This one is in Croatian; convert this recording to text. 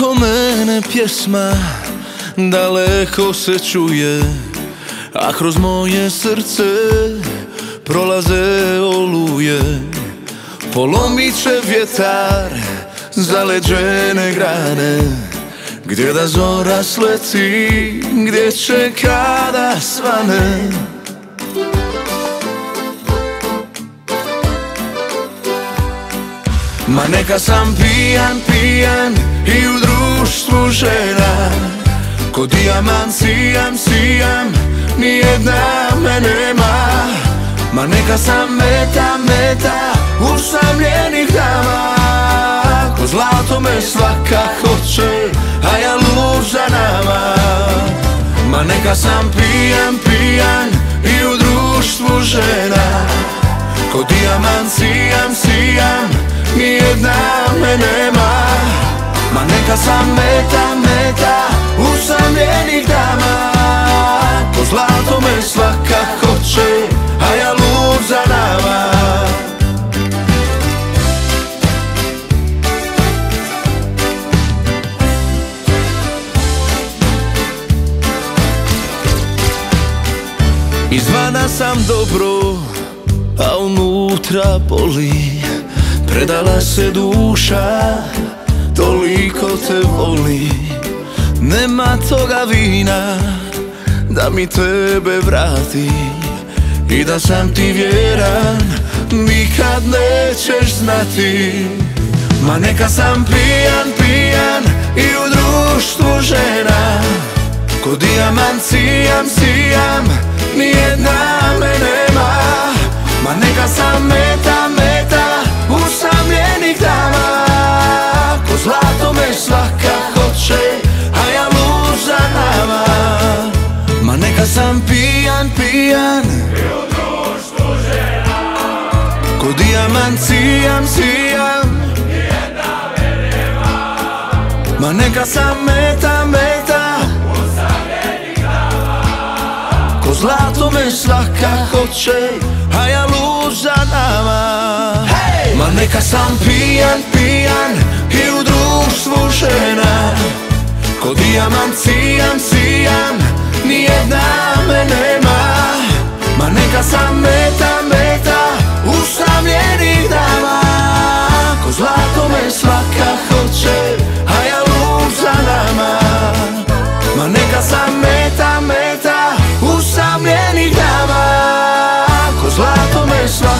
oko mene pjesma daleko se čuje, a kroz moje srce prolaze oluje. Polomit će vjetar zaleđene grane, gdje da zora sleti, gdje će kada svane. Ma neka sam pijan, pijan i u društvu žena, ko dijamant sijam, sijam, nijedna me nema. Ma neka sam meta, meta usamljenih dama, ko zlato me svaka hoće, a ja lud za nama. Ma neka sam pijan, pijan i u društvu žena, ko dijamant sijam, sijam, nijedna me nema. Ma neka sam meta, meta usamljenih dama, ko zlato me svaka hoće, a ja lud za nama. Izvana sam dobro, a unutra boli. Predala se duša, toliko te voli. Nema toga vina da mi tebe vrati, i da sam ti vjeran nikad nećeš znati. Ma neka sam pijan, pijan i u društvu žena, ko dijamant sijam, sijam, nijedna me nema. Ma neka sam meta, meta usamljenih dama, ko zlato me svaka hoće, a ja lud za nama. Ma neka sam pijan, pijan i u društvu žena, ko dijamant sijam, sijam, nijedna me nema. Ma neka sam meta, meta usamljenih dama, ko zlato me svaka hoće, a ja lud za nama. Ma neka sam pijan, pijan i u društvu žena, ko dijamant sijam, sijam, nijedna me nema. Ma neka sam meta, meta usamljenih dama, ko zlato me svaka hoće, a ja lud za nama. Ma neka sam meta, meta usamljenih dama, ko zlato me svaka